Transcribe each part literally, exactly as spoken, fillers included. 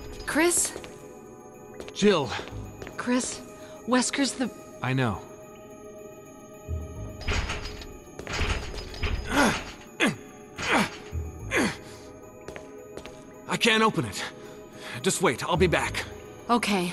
Chris? Jill. Chris, Wesker's the... I know. I can't open it. Just wait, I'll be back. Okay.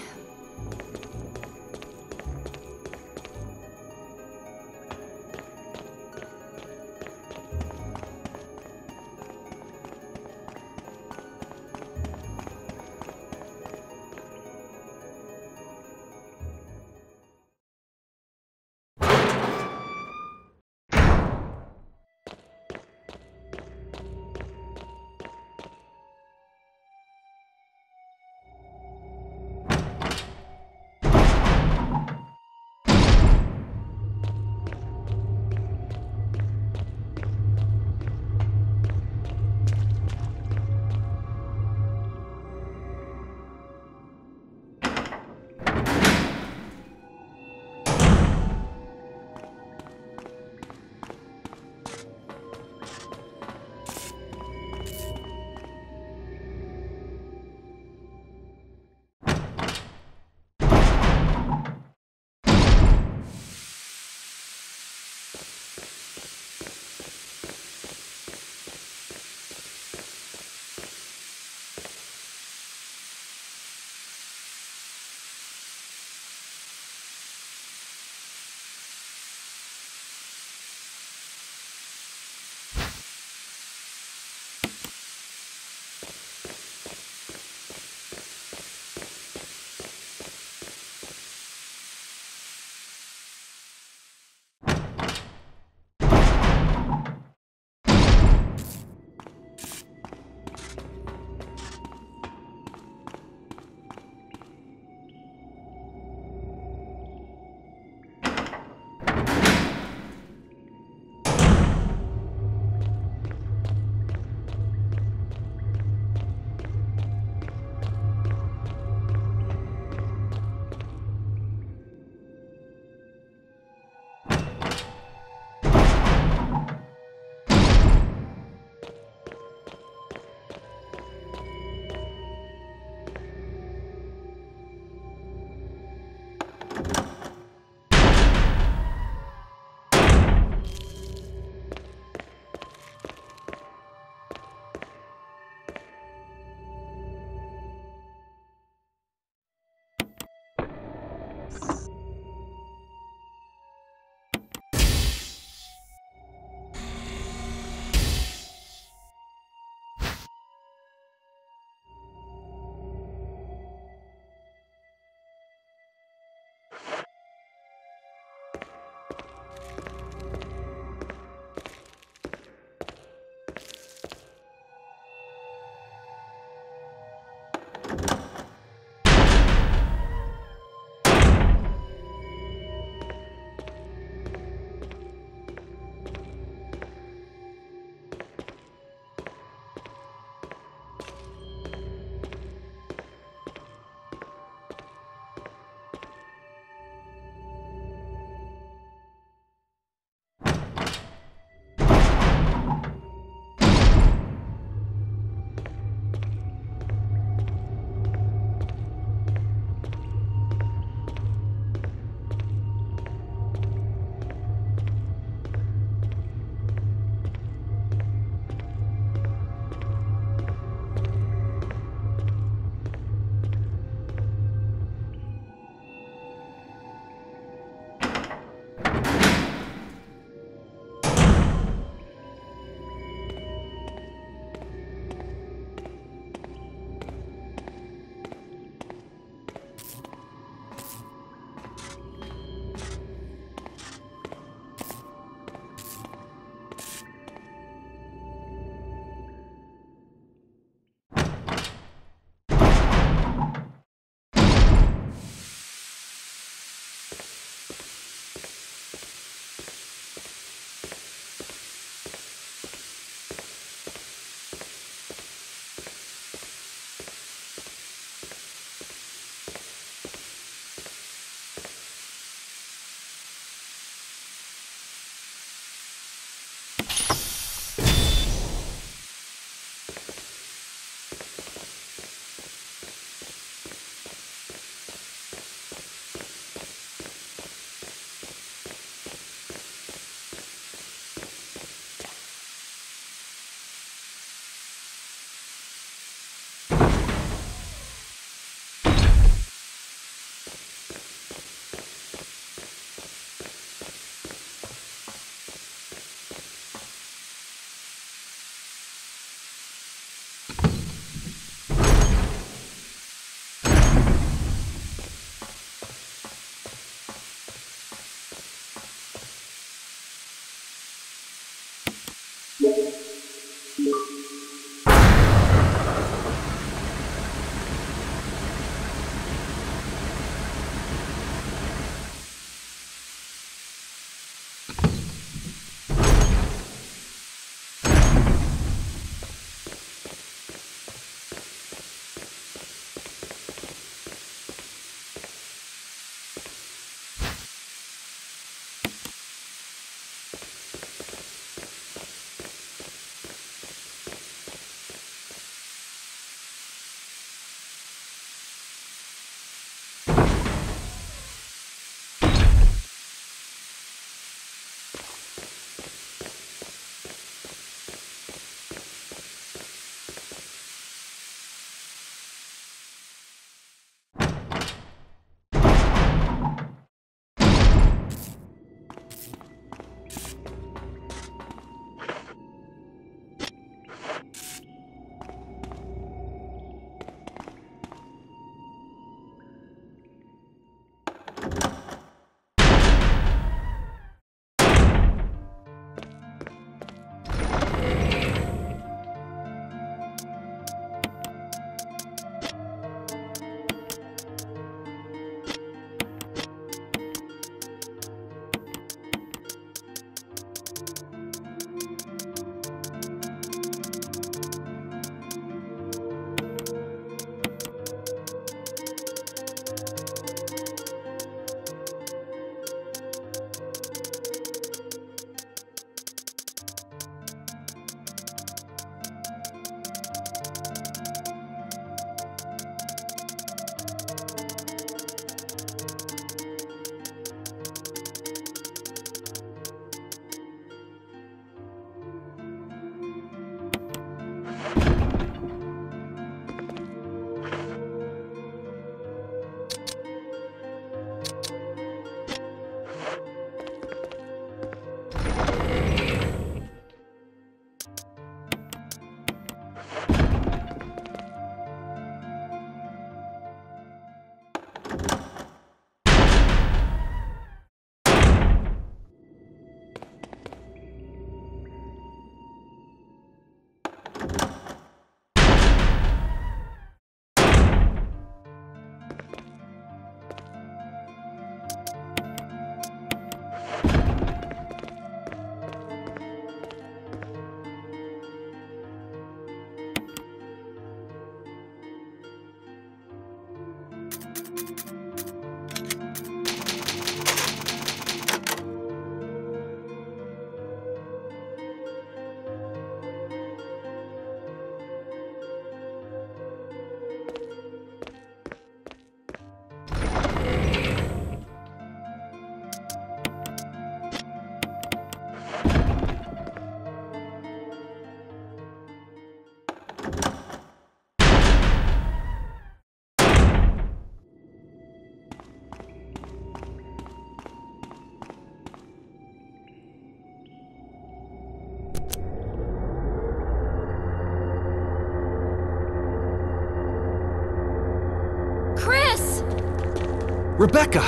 Rebecca!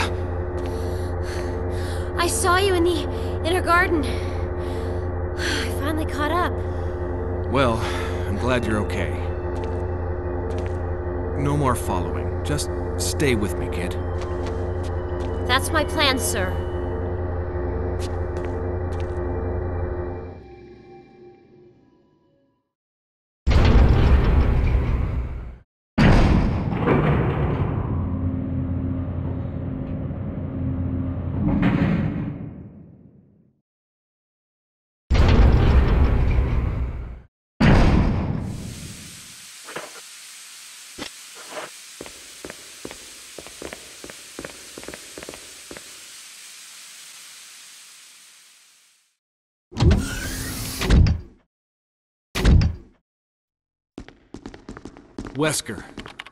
I saw you in the inner garden. I finally caught up. Well, I'm glad you're okay. No more following. Just stay with me, kid. That's my plan, sir. Wesker.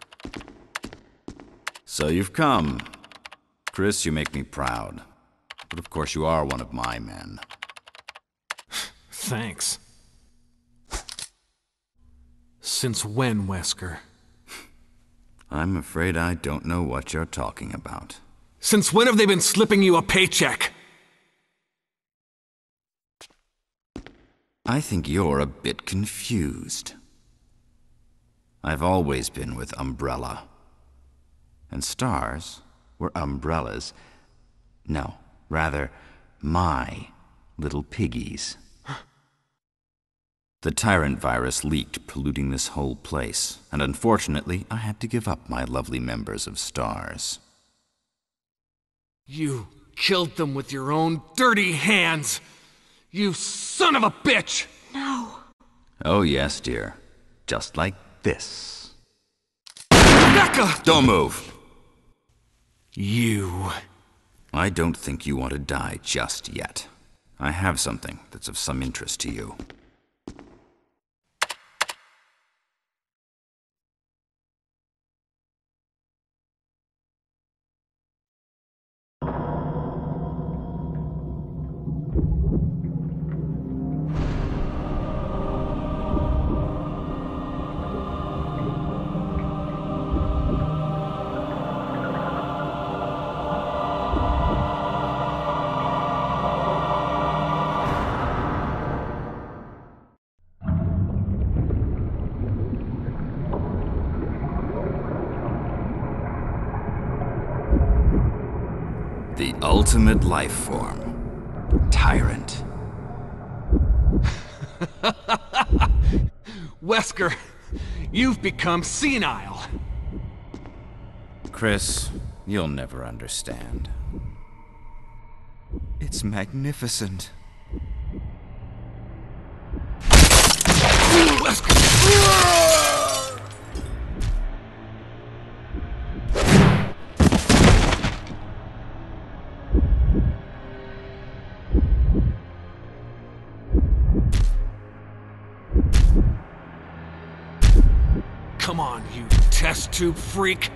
So you've come. Chris, you make me proud. But of course you are one of my men. Thanks. Since when, Wesker? I'm afraid I don't know what you're talking about. Since when have they been slipping you a paycheck? I think you're a bit confused. I've always been with Umbrella. And stars were umbrellas. No, rather, my little piggies. The Tyrant virus leaked, polluting this whole place, and unfortunately, I had to give up my lovely members of Stars. You killed them with your own dirty hands! You son of a bitch! No. Oh yes, dear. Just like this. Rebecca! Don't move! You... I don't think you want to die just yet. I have something that's of some interest to you. The ultimate life form. Tyrant. Wesker, you've become senile. Chris, you'll never understand. It's magnificent. Wesker! Come on, you test tube freak!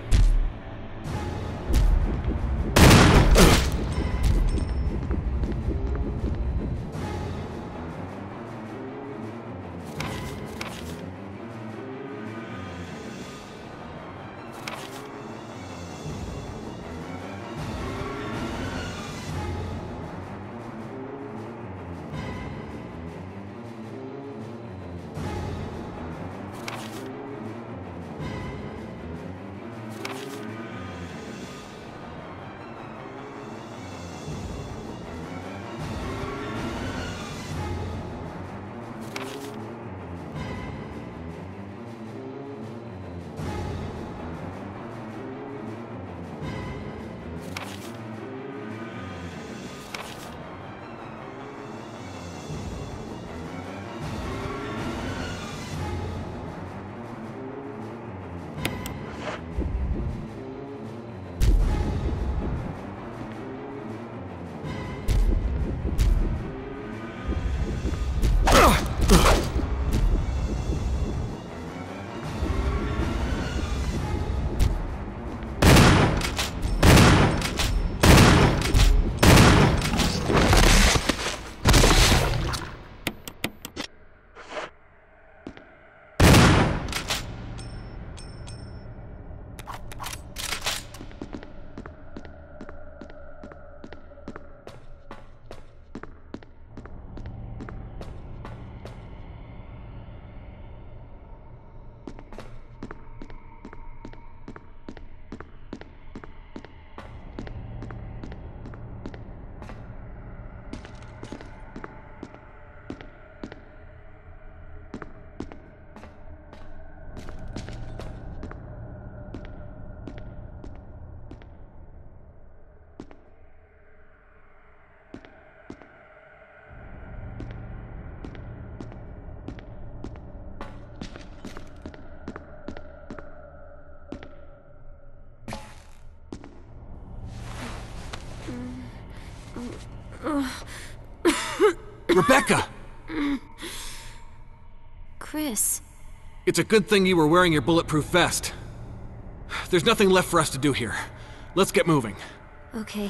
Rebecca! Chris. It's a good thing you were wearing your bulletproof vest. There's nothing left for us to do here. Let's get moving. Okay.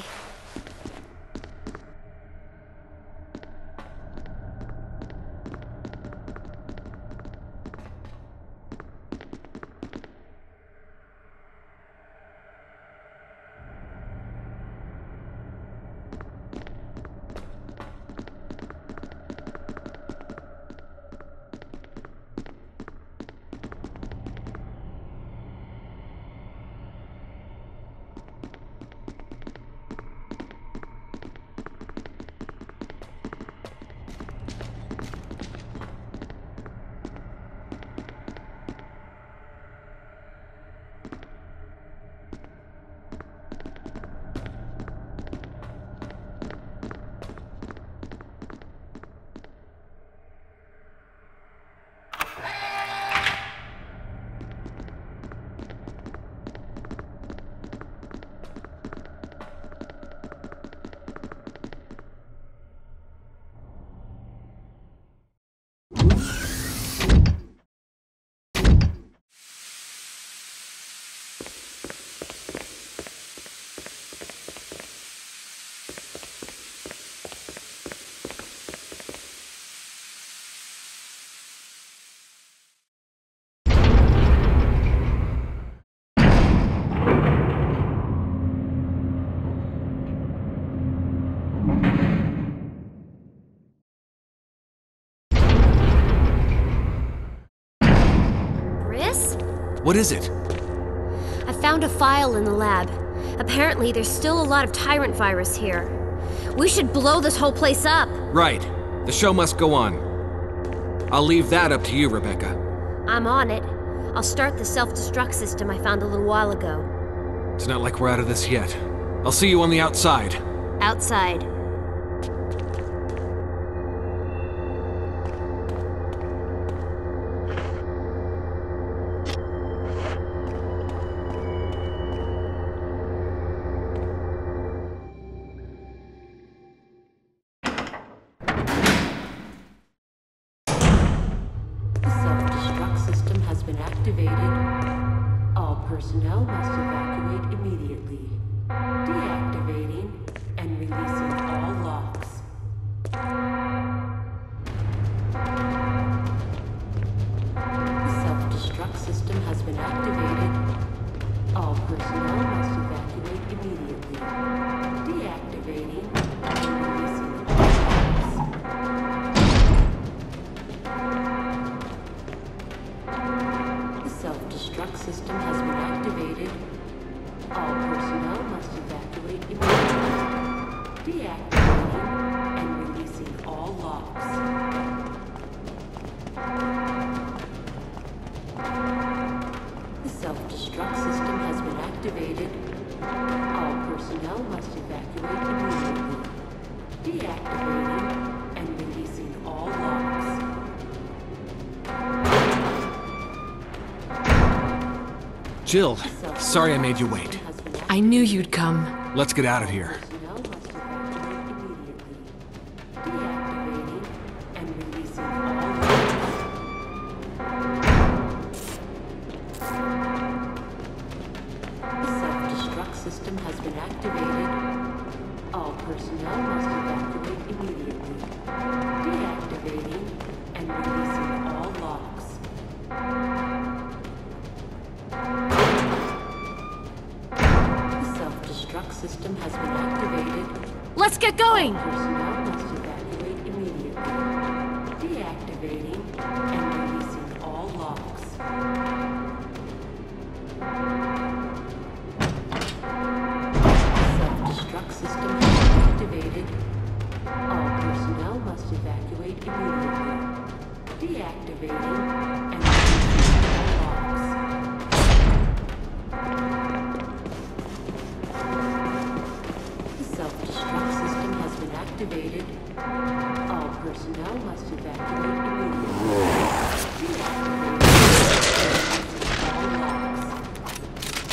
What is it? I found a file in the lab. Apparently, there's still a lot of tyrant virus here. We should blow this whole place up. Right. The show must go on. I'll leave that up to you, Rebecca. I'm on it. I'll start the self-destruct system I found a little while ago. It's not like we're out of this yet. I'll see you on the outside. Outside. Personnel must evacuate immediately. Deactivating and releasing all locks. The self-destruct system has been activated. All personnel must evacuate immediately. Deactivating and releasing all locks. The self-destruct system has been activated. All personnel must evacuate immediately. Deactivating and releasing all locks. The self-destruct system has been activated. All personnel must evacuate immediately. Deactivating and releasing all locks. Jill, sorry I made you wait. I knew you'd come. Let's get out of here. System has been activated. All personnel must evacuate immediately. Deactivating and releasing all locks. The self-destruct system has been activated. Let's get going! All personnel must evacuate immediately. Deactivating and releasing all locks. System has been activated. All personnel must evacuate immediately. Deactivating and releasing all locks. The self-destruct system has been activated. All personnel must evacuate immediately. Deactivating and releasing all locks.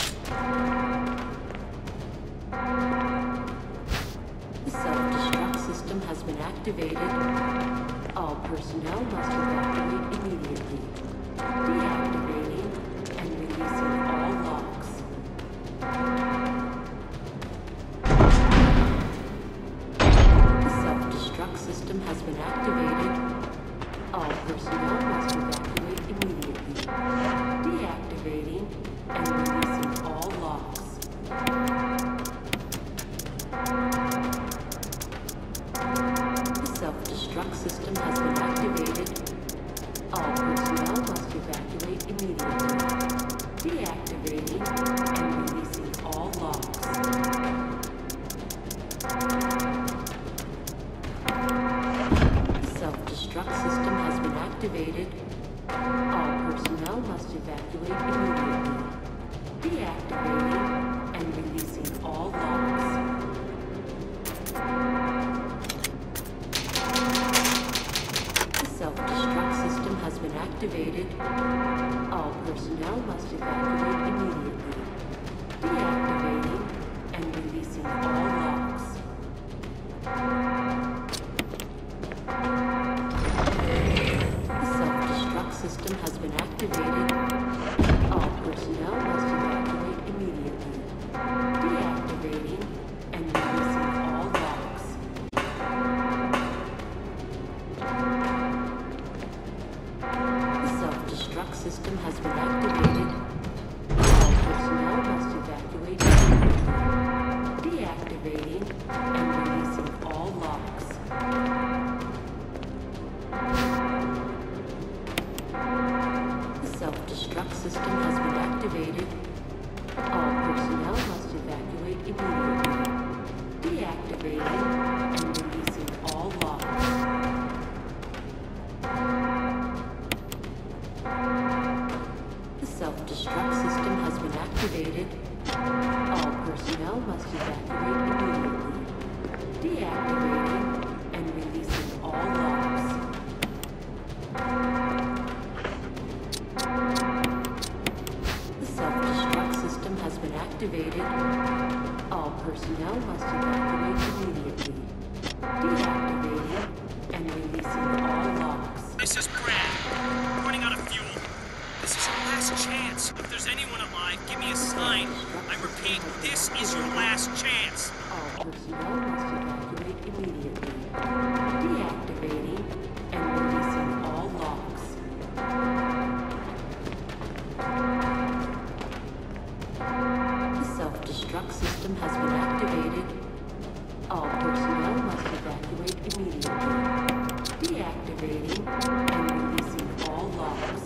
The self-destruct activated. All personnel must evacuate immediately. Deactivating and releasing all locks. The self-destruct system has been activated. All personnel must evacuate immediately. Deactivating and releasing all locks. The self-destruct system has been activated. All personnel must evacuate immediately. Deactivating and releasing all locks. The self-destruct system has been activated. All personnel must evacuate immediately. Deactivating and releasing all locks. The self-destruct system has been activated. All personnel must evacuate immediately. Deactivating and releasing all locks. The self-destruct system has been activated. All personnel must evacuate immediately. Deactivating and releasing all locks. The self-destruct system has been activated. All personnel must evacuate immediately. Deactivating and releasing all locks. The self-destruct system has been activated. All personnel must evacuate immediately. Deactivating and releasing all locks. The self-destruct system has been activated. All personnel must evacuate immediately. Deactivating and releasing all locks. The self-destruct system has been activated. All personnel must evacuate immediately. Deactivating and releasing all locks. This is Brad. We're running out of fuel. This is your last chance. If there's anyone alive, give me a sign. I repeat, this is your last chance. All personnel must evacuate immediately. Deactivating and releasing all locks. The self-destruct system has been activated. All personnel must evacuate immediately. Deactivating and releasing all locks.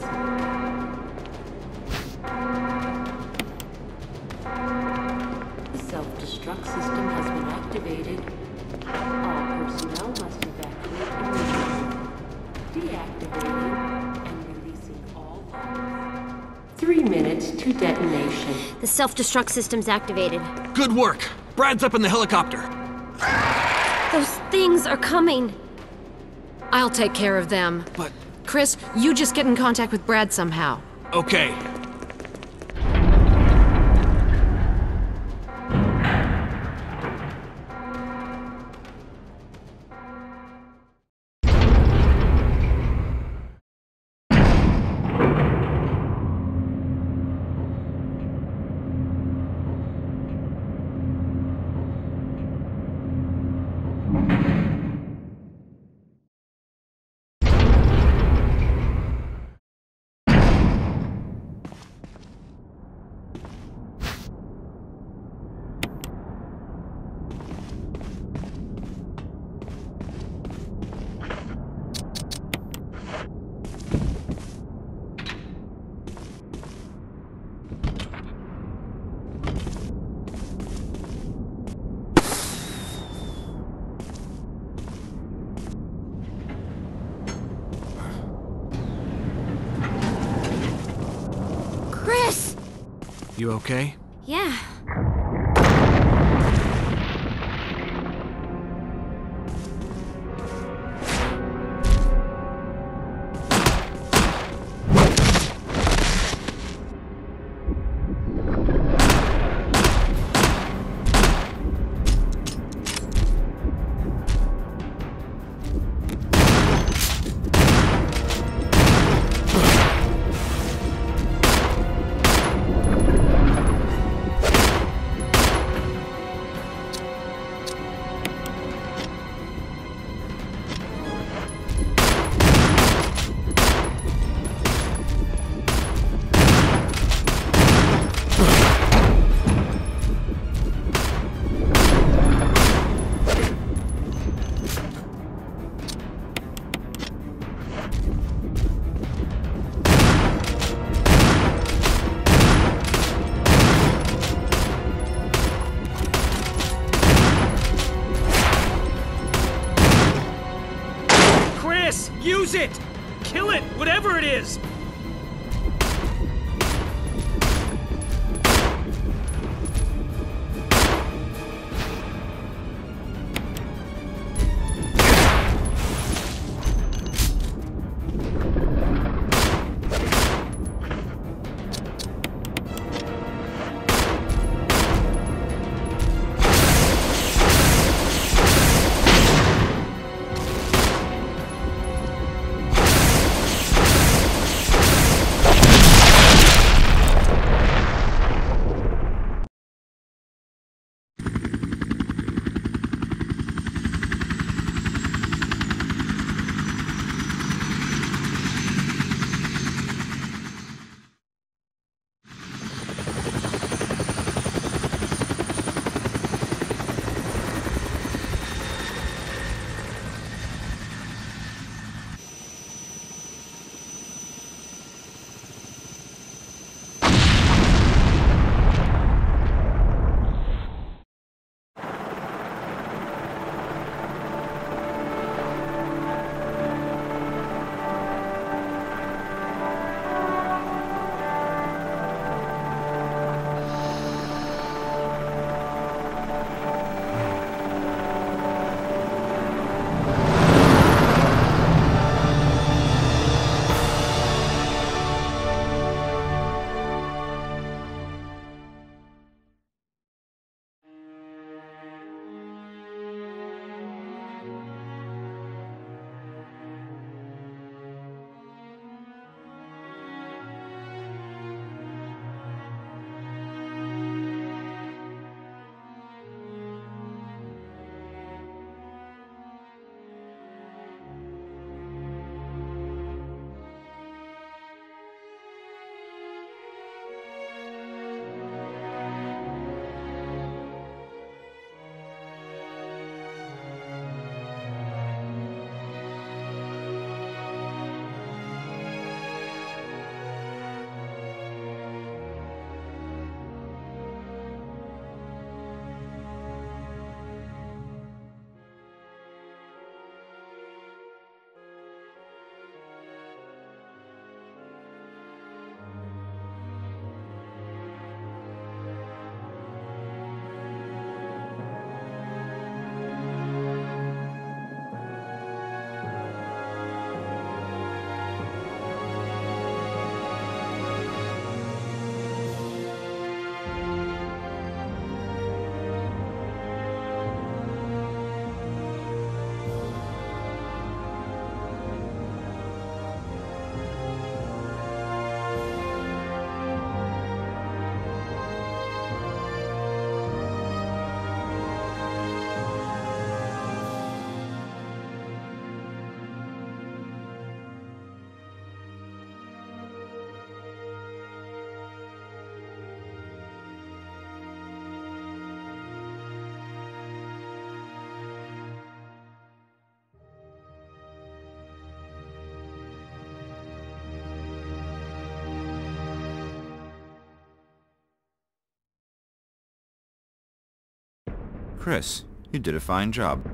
The self-destruct system has been activated. All personnel must evacuate immediately. Deactivating and releasing all locks. Three minutes to detonation. The self-destruct system's activated. Good work! Brad's up in the helicopter. Those things are coming. I'll take care of them. But, Chris, you just get in contact with Brad somehow. okay. Chris! You okay? Yeah. Use it! Kill it, whatever it is! Chris, you did a fine job.